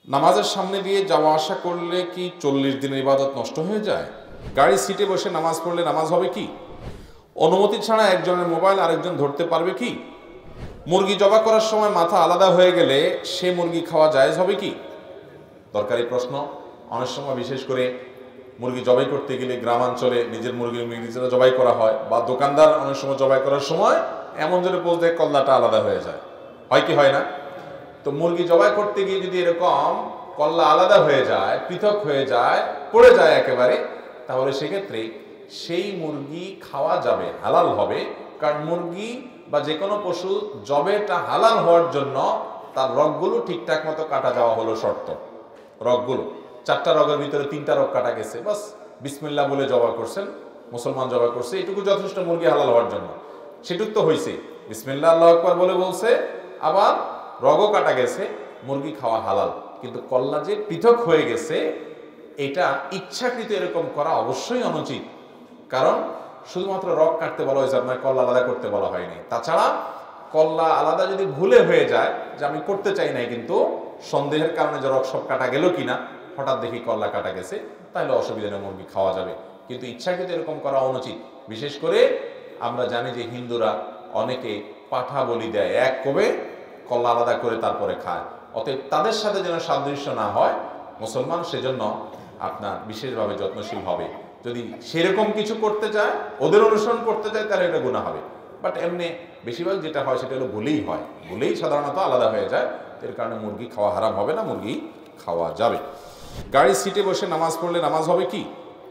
নামাজের সামনে দিয়ে যাওয়া আসা করলে কি 40 দিনের ইবাদত নষ্ট হয়ে যায়? গাড়ির সিটে বসে নামাজ পড়লে নামাজ হবে কি? অনুমতি ছাড়া একজনের মোবাইল আরেকজন ধরতে পারবে কি? মুরগি জবাই করার সময় মাথা আলাদা হয়ে গেলে সে মুরগি খাওয়া জায়েজ হবে কি? দরকারি প্রশ্ন। অনেক সময় বিশেষ করে মুরগি জবাই করতে গেলে গ্রামাঞ্চলে নিজের মুরগি নিজেরা জবাই করা হয়, বা দোকানদার অনেক সময় জবাই করার সময় এমন জোরে পোজ দেয় কল্লাটা আলাদা হয়ে যায়, হয় কি হয় না? তো মুরগি জবাই করতে গিয়ে যদি এরকম কল্লা আলাদা হয়ে যায়, পৃথক হয়ে যায়, পড়ে যায় একেবারে, তাহলে সেক্ষেত্রে সেই মুরগি খাওয়া যাবে, হালাল হবে। কারণ মুরগি বা যে কোনো পশু জবেটা হালাল হওয়ার জন্য তার রগগুলো ঠিকঠাক মতো কাটা যাওয়া হলো শর্ত। রগগুলো 4টা রগের ভিতরে 3টা রগ কাটা গেছে, বাস বিসমিল্লাহ বলে জবাই করছেন, মুসলমান জবাই করছে, এটুকু যথেষ্ট মুরগি হালাল হওয়ার জন্য। সেটুক তো হয়েছে, বিসমিল্লাহ আল্লাহু আকবার বলে বলছে, আবার রগও কাটা গেছে, মুরগি খাওয়া হালাল। কিন্তু কল্লা যে পৃথক হয়ে গেছে, এটা ইচ্ছাকৃত এরকম করা অবশ্যই অনুচিত। কারণ শুধুমাত্র রগ কাটতে বলা হয়েছে, আপনার কল্লা আলাদা করতে বলা হয়নি। তাছাড়া কল্লা আলাদা যদি ভুলে হয়ে যায়, যে আমি করতে চাই নাই কিন্তু সন্দেহের কারণে যে রগ সব কাটা গেল কিনা, হঠাৎ দেখি কল্লা কাটা গেছে, তাহলে অসুবিধা নেই, মুরগি খাওয়া যাবে। কিন্তু ইচ্ছাকৃত এরকম করা অনুচিত। বিশেষ করে আমরা জানি যে হিন্দুরা অনেকে পাঠা বলি দেয়, এক কবে কল্লা আলাদা করে তারপরে খায়। অতএব তাদের সাথে যেন সাদৃশ্য না হয় মুসলমান, সেজন্য আপনার বিশেষভাবে যত্নশীল হবে। যদি সেরকম কিছু করতে চায়, ওদের অনুসরণ করতে চায়, তাহলে এটা গুনাহ হবে। বাট এমনি বেশিরভাগ যেটা হয় সেটা হলো ভুলেই হয়, ভুলেই সাধারণত আলাদা হয়ে যায়। এর কারণে মুরগি খাওয়া হারাম হবে না, মুরগি খাওয়া যাবে। গাড়ির সিটে বসে নামাজ পড়লে নামাজ হবে কি?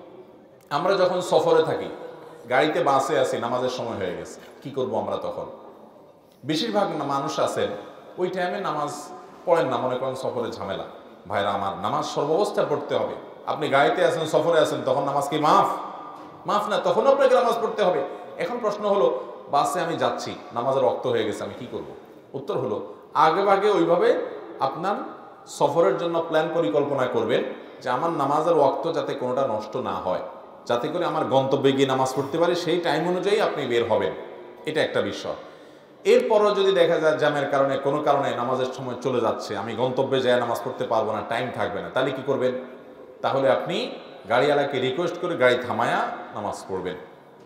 আমরা যখন সফরে থাকি, গাড়িতে বাসে আছি, নামাজের সময় হয়ে গেছে, কি করব আমরা তখন? বেশিরভাগ মানুষ আছেন ওই টাইমে নামাজ পড়েন না, মনে করেন সফরে ঝামেলা। ভাইরা আমার, নামাজ সর্বাবস্থায় পড়তে হবে। আপনি গাড়িতে আছেন, সফরে আছেন, তখন নামাজ কি মাফ? মাফ না, তখন আপনাকে নামাজ পড়তে হবে। এখন প্রশ্ন হলো, বাসে আমি যাচ্ছি, নামাজের রক্ত হয়ে গেছে, আমি কি করব? উত্তর হলো, আগে ভাগে ওইভাবে আপনার সফরের জন্য প্ল্যান পরিকল্পনা করবেন যে আমার নামাজের ওয়াক্ত যাতে কোনোটা নষ্ট না হয়, যাতে করে আমার গন্তব্যে গিয়ে নামাজ পড়তে পারি, সেই টাইম অনুযায়ী আপনি বের হবেন। এটা একটা বিষয়। এরপরও যদি দেখা যায় জ্যামের কারণে কোনো কারণে নামাজের সময় চলে যাচ্ছে, আমি গন্তব্যে যায় নামাজ পড়তে পারবো না, টাইম থাকবে না, তাহলে কি করবেন? তাহলে আপনি গাড়িওয়ালাকে রিকোয়েস্ট করে গাড়ি থামায়া নামাজ পড়বেন।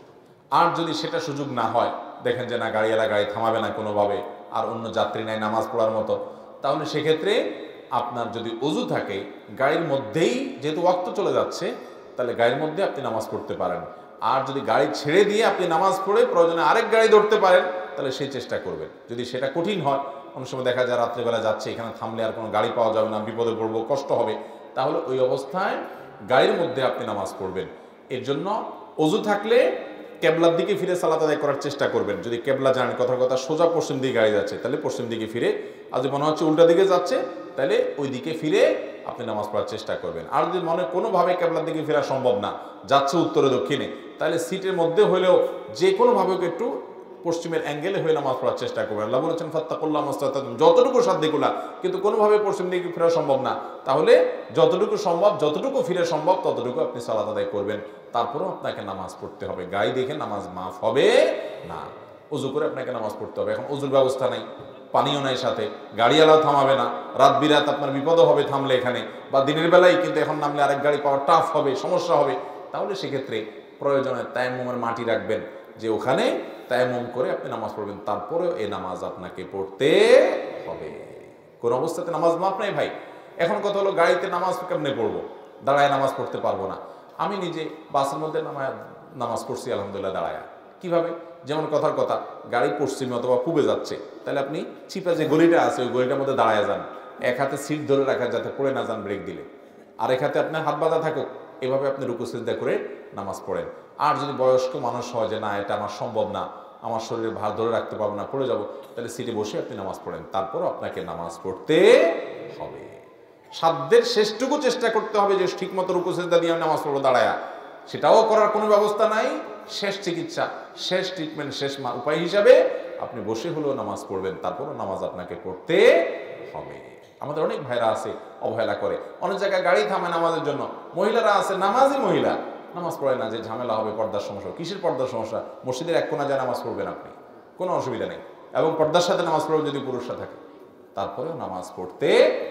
আর যদি সেটা সুযোগ না হয়, দেখেন যে না গাড়িওয়ালা গাড়ি থামাবে না কোনোভাবে, আর অন্য যাত্রী নাই নামাজ পড়ার মতো, তাহলে সেক্ষেত্রে আপনার যদি ওযু থাকে, গাড়ির মধ্যেই যেহেতু ওয়াক্ত চলে যাচ্ছে, তাহলে গাড়ির মধ্যে আপনি নামাজ পড়তে পারেন। আর যদি গাড়ি ছেড়ে দিয়ে আপনি নামাজ পড়ে প্রয়োজনে আরেক গাড়ি ধরতে পারেন, তাহলে সেই চেষ্টা করবেন। যদি সেটা কঠিন হয়, অনেক সময় দেখা যায় রাত্রেবেলা যাচ্ছে, এখানে থামলে আর কোনো গাড়ি পাওয়া যাবে না, বিপদে পড়বো, কষ্ট হবে, তাহলে ওই অবস্থায় গাড়ির মধ্যে আপনি নামাজ পড়বেন। এর জন্য ওযু থাকলে কেবলার দিকে ফিরে সালাত আদায় করার চেষ্টা করবেন। যদি কেবলা জানেন, কথার কথা সোজা পশ্চিম দিকে গাড়ি যাচ্ছে, তাহলে পশ্চিম দিকে ফিরে, আর যদি মনে হচ্ছে উল্টা দিকে যাচ্ছে, তাহলে ওই দিকে ফিরে আপনি নামাজ পড়ার চেষ্টা করবেন। আর যদি মনে কোনোভাবে কেবলার দিকে ফেরা সম্ভব না, যাচ্ছে উত্তরে দক্ষিণে, তাহলে সিটের মধ্যে হলেও যে কোনোভাবে একটু পশ্চিমের অ্যাঙ্গেলে হয়ে নামাজ পড়ার চেষ্টা করবেন। আল্লাহ বলেছেন ফাত্তাকুল্লাহ মাসতাতাতুম, যতটুকু সাধ্যকুলা, কিন্তু কোনোভাবে পশ্চিম দিকে ফেরা সম্ভব না, তাহলে যতটুকু সম্ভব, যতটুকু ফিরে সম্ভব, ততটুকু আপনি সালাত আদায় করবেন। তারপরেও আপনাকে নামাজ পড়তে হবে। গাড়ি দেখে নামাজ মাফ হবে না, ওযু করে আপনাকে নামাজ পড়তে হবে। এখন ওযুর ব্যবস্থা নাই, পানিও নাই সাথে, গাড়িওয়ালাও থামাবে না, রাত বিরাত আপনার বিপদও হবে থামলে এখানে, বা দিনের বেলায় কিন্তু এখন নামলে আরেক গাড়ি পাওয়া টাফ হবে, সমস্যা হবে। তাহলে সেক্ষেত্রে প্রয়োজনে তায়াম্মুমের মাটি রাখবেন, যে ওখানে তায়াম্মুম করে আপনি নামাজ পড়বেন। তারপরেও এই নামাজ আপনাকে পড়তে হবে। কোন অবস্থাতে নামাজ মাফ নাই ভাই। এখন কথা হলো, গাড়িতে নামাজ কেমনে পড়বো? দাঁড়ায় নামাজ পড়তে পারবো না। আমি নিজে বাসের মধ্যে নামাজ পড়ছি আলহামদুলিল্লাহ দাঁড়ায়া। কিভাবে? যেমন কথার কথা, গাড়ি পশ্চিমে অথবা পূবে যাচ্ছে, তাহলে আপনি চিপা যে গলিটা আছে, ওই গলিটার মধ্যে দাঁড়ায় যান, এক হাতে সিট ধরে রাখা যাতে পড়ে না যান ব্রেক দিলে, আরেক হাতে আপনার হাত বাঁধা থাকুক, এভাবে আপনি রুকু সিজদা করে নামাজ পড়েন। আর যদি বয়স্ক মানুষ হয় যে না এটা আমার সম্ভব না, আমার শরীরে ভার ধরে রাখতে পারবো না, পড়ে যাব, তাহলে সিটে বসে আপনি নামাজ পড়েন। তারপরও আপনাকে নামাজ পড়তে হবে। সাধ্যের শেষটুকু চেষ্টা করতে হবে যে ঠিক মতো রুকু সিজদা দিয়ে আমি নামাজ পড়বো দাঁড়ায়া। সেটাও করার কোনো ব্যবস্থা নাই। শেষ চিকিৎসা, শেষ ট্রিটমেন্ট, শেষ উপায় হিসাবে আপনি বসে হলেও নামাজ পড়বেন। তারপরও নামাজ আপনাকে পড়তে হবে। আমাদের অনেক ভাইরা আছে অবহেলা করে, অনেক জায়গায় গাড়ি থামে নামাজের জন্য, মহিলারা আছে, নামাজই মহিলা, নামাজ পড়ে না, যে ঝামেলা হবে, পর্দার সমস্যা। কিসের পর্দার সমস্যা? মসজিদের এক কোণা যায় নামাজ পড়বেন আপনি, কোনো অসুবিধা নেই, এবং পর্দার সাথে নামাজ পড়বেন যদি পুরুষরা থাকে, তারপরেও নামাজ পড়তে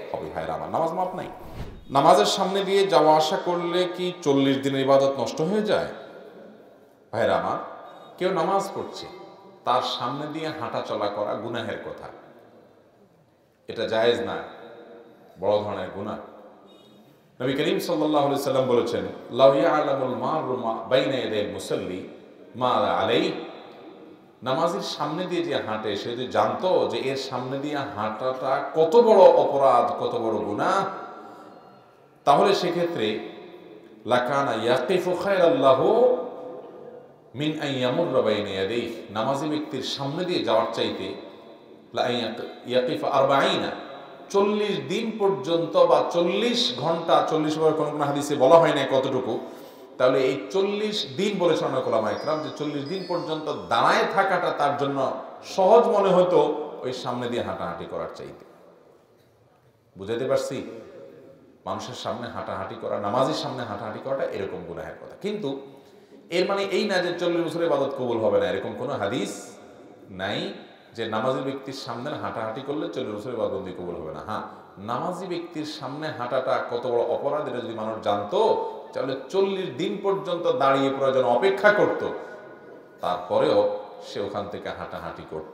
হবে। ভাইরা আমার, নামাজ মাপ নাই। নামাজের সামনে দিয়ে যাওয়া আসা করলে কি 40 দিনের ইবাদত নষ্ট হয়ে যায়? ভাইরা আমার, কেউ নামাজ পড়ছে, তার সামনে দিয়ে হাঁটা চলা করা গুনাহের কথা, এটা জায়েজ না, বড় ধরনের গুনাহ। নবী করিম সাল্লাল্লাহু আলাইহি সাল্লাম বলেছেন, লাউ ইয়ালামুল মারু বাইনা ইয়াদাইল মুসাল্লি মা আলাইহি, নামাজের সামনে দিয়ে যে হাঁটে সে যদি জানতো যে এর সামনে দিয়ে হাঁটাটা কত বড় অপরাধ, কত বড় গুনাহ, তাহলে সেক্ষেত্রে লাকানা ইয়াকিফু খায়রাল্লাহু মিন আন ইয়ামুররা বাইনা ইয়াদাইহি, নামাজি ব্যক্তির সামনে দিয়ে যাওয়ার চাইতে লা ইয়াকিফু 40 দিন পর্যন্ত বা 40 ঘন্টা, 40 বার কোন কোন হাদিসে বলা হয় না কতটুকু, তাহলে এই 40 দিন বলেছেন অনেক ওলামা ইকরাম যে 40 দিন পর্যন্ত দাঁড়ায় থাকাটা তার জন্য সহজ মনে হতো ওই সামনে দিয়ে হাঁটাহাঁটি করার চাইতে। বুঝাইতে পারছি? মানুষের সামনে হাঁটাহাঁটি করা, নামাজের সামনে হাঁটাহাঁটি করাটা এরকম গুনাহের কথা। কিন্তু এর মানে এই না যে 40 বছরের ইবাদত কবুল হবে না, এরকম কোনো হাদিস নাই যে নামাজি ব্যক্তির সামনে হাঁটাহাঁটি করলে 40 বছরের ইবাদত কবুল হবে না। হ্যাঁ, নামাজি ব্যক্তির সামনে হাঁটাটা কত বড় অপরাধ এটা যদি মানুষ জানতো, তাহলে 40 দিন পর্যন্ত দাঁড়িয়ে প্রয়োজন অপেক্ষা করত, তারপরেও সে ওখান থেকে হাঁটাহাঁটি করত।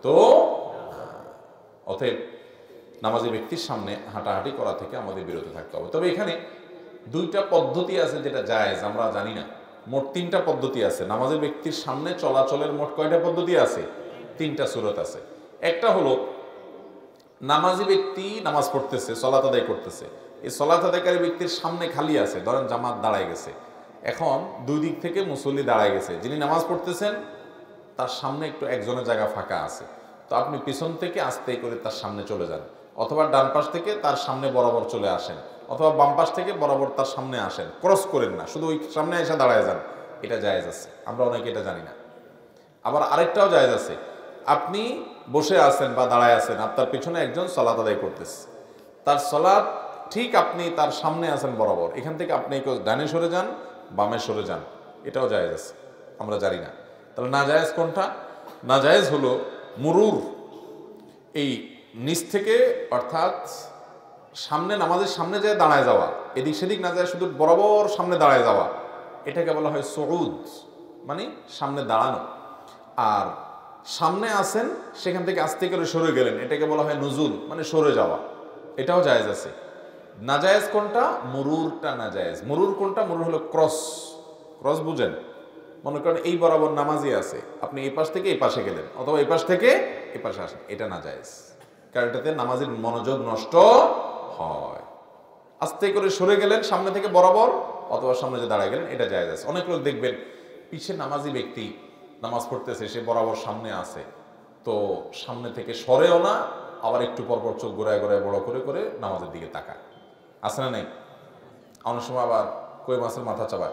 অতএব নামাজি ব্যক্তির সামনে হাঁটাহাঁটি করা থেকে আমাদের বিরত থাকতে হবে। তবে এখানে 2টা পদ্ধতি আছে যেটা জায়েজ, আমরা জানি না। মোট 3টা পদ্ধতি আছে নামাজি ব্যক্তির সামনে চলাচলের। মোট কয়টা পদ্ধতি আছে? 3টা সূরত আছে। একটা হলো নামাজি ব্যক্তি নামাজ পড়তেছে, সালাত আদায় করতেছে, এই সালাত আদায়কারী ব্যক্তির সামনে খালি আছে, ধরেন জামাত দাঁড়ায় গেছে, এখন 2 দিক থেকে মুসল্লি দাঁড়ায় গেছে, যিনি নামাজ পড়তেছেন তার সামনে একটু একজনের জায়গা ফাঁকা আছে, তো আপনি পিছন থেকে আস্তে করে তার সামনে চলে যান, অথবা ডান পাশ থেকে তার সামনে বরাবর চলে আসেন, অথবা বাম পাশ থেকে বরাবর তার সামনে আসেন, ক্রস করেন না, শুধু ওই সামনে এসে দাঁড়ায় যান। এটা জায়েজ আছে, আমরা অনেকে এটা জানি না। আবার আরেকটাও জায়েজ আছে, আপনি বসে আছেন বা দাঁড়ায় আছেন, আপনার পিছনে একজন সালাত আদায় করতেছে, তার সালাত ঠিক আপনি তার সামনে আছেন বরাবর, এখান থেকে আপনি ডানে সরে যান, বামে সরে যান, এটাও জায়েজ আছে, আমরা জানি না। তাহলে না জায়েজ কোনটা? না জায়েজ হলো মুরুর, এই নিচ থেকে, অর্থাৎ সামনে, নামাজের সামনে যায় দাঁড়ায় যাওয়া, এদিক সেদিক না যায়, শুধু বরাবর সামনে দাঁড়ায় যাওয়া, এটাকে বলা হয় সুউদ, মানে সামনে দাঁড়ানো। আর সামনে আসেন, সেখান থেকে আস্তে করে সরে গেলেন, এটাকে বলা হয় নুজুল, মানে সরে যাওয়া, এটাও জায়েজ আছে। নাজায়েজ কোনটা? মুরুরটা নাজায়েজ। মুরুর কোনটা? মুরুর হলো ক্রস। ক্রস বুঝেন? মনে করেন এই বরাবর নামাজি আছে, আপনি এই পাশ থেকে এই পাশে গেলেন, অথবা এই পাশ থেকে এই পাশে আসেন, এটা নাজায়েজ, কারণ এটাতে নামাজের মনোযোগ নষ্ট হয়। আস্তে করে সরে গেলেন সামনে থেকে বরাবর, অথবা সামনে যে দাঁড়ায় গেলেন, এটা জায়েজ আছে। অনেক লোক দেখবেন পিছে নামাজি ব্যক্তি নামাজ পড়তেছে, সে বরাবর সামনে আছে, তো সামনে থেকে সরেও না, আবার একটু পরপর চোখ ঘোরায় ঘোরায় বড় করে করে নামাজের দিকে তাকায়, আছে না নেই? অনেক সময় আবার কই মাছের মাথা চাবায়,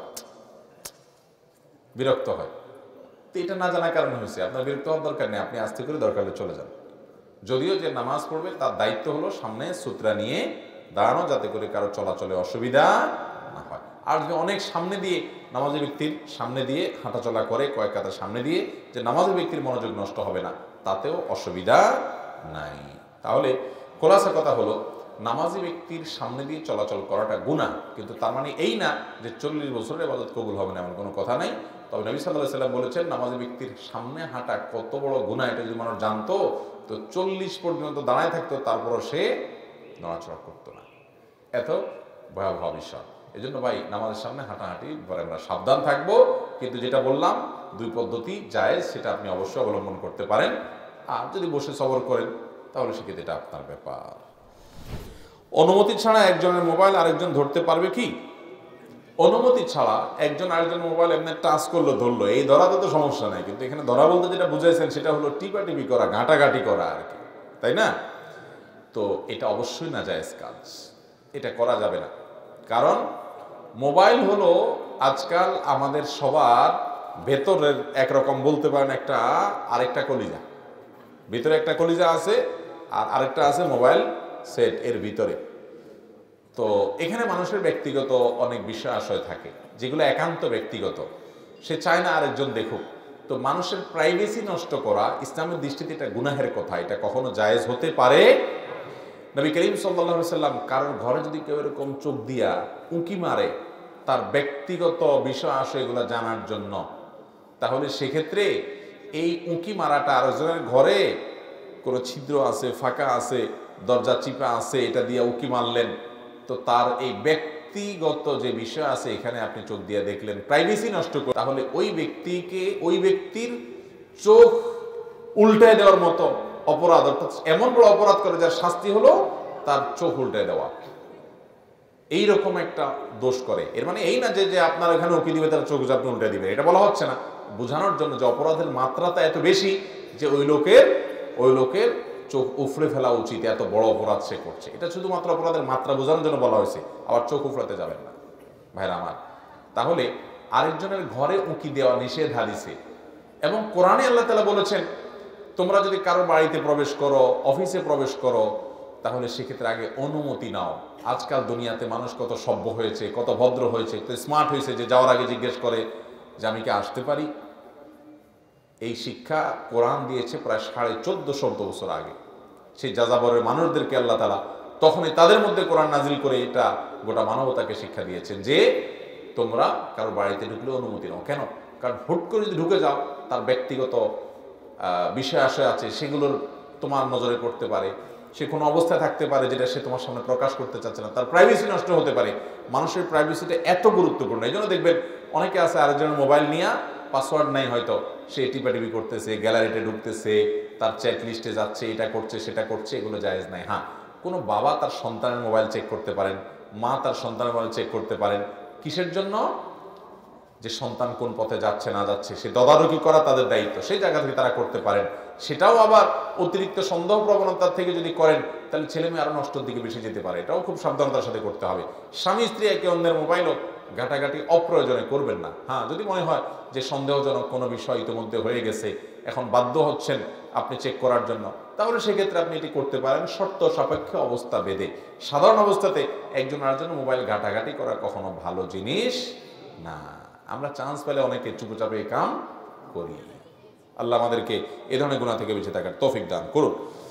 বিরক্ত হয়। তো এটা না জানার কারণে হয়েছে, আপনার বিরক্ত হওয়ার দরকার নেই, আপনি আস্তে করে দরকার হলে চলে যান। যদিও যে নামাজ পড়বে তার দায়িত্ব হলো সামনে সূত্রা নিয়ে দাঁড়ানো, যাতে করে কারো চলাচলে অসুবিধা না হয়। আর যদি অনেক সামনে দিয়ে, নামাজি ব্যক্তির সামনে দিয়ে হাঁটাচলা করে, কয়েক কাতার সামনে দিয়ে, যে নামাজি ব্যক্তির মনোযোগ নষ্ট হবে না, তাতেও অসুবিধা নাই। তাহলে খোলাসা কথা হলো, নামাজি ব্যক্তির সামনে দিয়ে চলাচল করাটা গুনাহ, কিন্তু তার মানে এই না যে 40 বছরের ইবাদত কবুল হবে না, এমন কোনো কথা নাই। তবে নবী সাল্লাল্লাহু আলাইহি সাল্লাম বলেছেন, নামাজি ব্যক্তির সামনে হাঁটা কত বড় গুনাহ, এটা যদি মানুষ জানতো তো 40 পর্যন্ত দাঁড়ায় থাকতো, তারপরও সে নড়াচড়া করতো না। এত ভয়াবহ বিষয়। এই জন্য ভাই, নামাজের সামনে হাঁটাহাঁটি পরে আমরা সাবধান থাকবো, কিন্তু যেটা বললাম 2 পদ্ধতি জায়েজ, সেটা আপনি অবশ্যই অবলম্বন করতে পারেন। আর যদি বসে সবর করেন তাহলে সেক্ষেত্রে এটা আপনার ব্যাপার। অনুমতি ছাড়া একজনের মোবাইল আরেকজন ধরতে পারবে কি? অনুমতি ছাড়া একজন আরেকজনের মোবাইল এমনি টাচ করলো, ধরলো, এই ধরাতে তো সমস্যা নাই, কিন্তু এখানে ধরা বলতে যেটা বুঝাইছেন সেটা হলো টিপাটিপি করা, ঘাঁটাঘাঁটি করা আর কি, তাই না? তো এটা অবশ্যই নাজায়েজ কাজ, এটা করা যাবে না। কারণ মোবাইল হলো আজকাল আমাদের সবার ভেতরের একরকম বলতে পারেন একটা আরেকটা কলিজা, ভিতরে একটা কলিজা আছে আর আরেকটা আছে মোবাইল সেট এর ভিতরে। তো এখানে মানুষের ব্যক্তিগত অনেক বিষয় আশয় থাকে, যেগুলো একান্ত ব্যক্তিগত, সে চায় না আরেকজন দেখুক। তো মানুষের প্রাইভেসি নষ্ট করা ইসলামের দৃষ্টিতে এটা গুনাহের কথা, এটা কখনো জায়েজ হতে পারে নবী করিম সাল্লাল্লাহু আলাইহি সাল্লাম কারোর ঘরে যদি কেউ এরকম চোখ দিয়া উঁকি মারে তার ব্যক্তিগত বিষয় আসে এগুলো জানার জন্য, তাহলে সেক্ষেত্রে এই উঁকি মারাটা আরেকজনের ঘরে কোনো ছিদ্র আছে, ফাঁকা আছে, দরজা চিপা আছে, এটা দিয়ে উঁকি মারলেন, তো তার এই ব্যক্তিগত যে বিষয় আছে এখানে আপনি চোখ দিয়ে দেখলেন, প্রাইভেসি নষ্ট করে, তাহলে ওই ব্যক্তির চোখ উল্টায় দেওয়ার মতো অপরাধ, অর্থাৎ এমন বড় অপরাধ করে যার শাস্তি হলো তার চোখ উল্টায় দেওয়া, এইরকম একটা দোষ করে। এর মানে এই না যে আপনার এখানে উকি দিবে তার চোখ আপনি উল্টে দিবে, এটা বলা হচ্ছে না, বোঝানোর জন্য যে অপরাধের মাত্রাটা এত বেশি যে ওই লোকের চোখ উফড়ে ফেলা উচিত, এত বড় অপরাধ সে করছে। এটা শুধুমাত্র অপরাধের মাত্রা বোঝানোর জন্য বলা হয়েছে, আবার চোখ উফড়াতে যাবেন না ভাইরা আমার। তাহলে আরেকজনের ঘরে উঁকি দেওয়া নিষেধ হাদিসে, এবং কোরআনে আল্লাহ তাআলা বলেছেন তোমরা যদি কারো বাড়িতে প্রবেশ করো, অফিসে প্রবেশ করো, তাহলে সেক্ষেত্রে আগে অনুমতি নাও। আজকাল দুনিয়াতে মানুষ কত সভ্য হয়েছে, কত ভদ্র হয়েছে, কত স্মার্ট হয়েছে যে যাওয়ার আগে জিজ্ঞেস করে যে আমি কি আসতে পারি। এই শিক্ষা কোরআন দিয়েছে প্রায় 1450 বছর আগে। সেই যাযাবরের মানুষদেরকে আল্লাহ তাআলা তখনই তাদের মধ্যে কোরআন নাজিল করে এটা গোটা মানবতাকে শিক্ষা দিয়েছেন যে তোমরা কারো বাড়িতে ঢুকলে অনুমতি নাও। কেন? কারণ হুট করে যদি ঢুকে যাও, তার ব্যক্তিগত বিষয় আশয় আছে, সেগুলোর তোমার নজরে পড়তে পারে, সে কোনো অবস্থায় থাকতে পারে যেটা সে তোমার সামনে প্রকাশ করতে চাচ্ছে না, তার প্রাইভেসি নষ্ট হতে পারে। মানুষের প্রাইভেসিটা এত গুরুত্বপূর্ণ, এই জন্য দেখবেন অনেকে আছে আরেকজনের মোবাইল নিয়ে, পাসওয়ার্ড নাই হয়তো, সে টিপাটিপি করতেছে, গ্যালারিতে ঢুকতেছে, তার চ্যাট লিস্টে যাচ্ছে, এটা করছে সেটা করছে, এগুলো জায়েজ নাই। হ্যাঁ, কোনো বাবা তার সন্তানের মোবাইল চেক করতে পারেন, মা তার সন্তানের মোবাইল চেক করতে পারেন। কিসের জন্য? যে সন্তান কোন পথে যাচ্ছে না যাচ্ছে সে তদারকি করা তাদের দায়িত্ব, সেই জায়গা থেকে তারা করতে পারেন। সেটাও আবার অতিরিক্ত সন্দেহ প্রবণতার থেকে যদি করেন তাহলে ছেলে মেয়ে আরো নষ্টর দিকে বেশি যেতে পারে, এটাও খুব সাবধানতার সাথে করতে হবে। স্বামী স্ত্রী একে অন্যের মোবাইলও ঘাটাঘাটি অপ্রয়োজনে করবেন না। হ্যাঁ, যদি মনে হয় যে সন্দেহজনক কোনো বিষয় ইতিমধ্যে হয়ে গেছে, এখন বাধ্য হচ্ছেন আপনি চেক করার জন্য, তাহলে সেক্ষেত্রে আপনি এটি করতে পারেন শর্ত সাপেক্ষে, অবস্থা বেঁধে। সাধারণ অবস্থাতে একজন আরেকজনের মোবাইল ঘাটাঘাটি করা কখনো ভালো জিনিস না। আমরা চান্স পেলে অনেকে চুপচাপে কাম করি। আল্লাহ আমাদেরকে এ ধরনের গুনাহ থেকে বেঁচে থাকার তৌফিক দান করুন।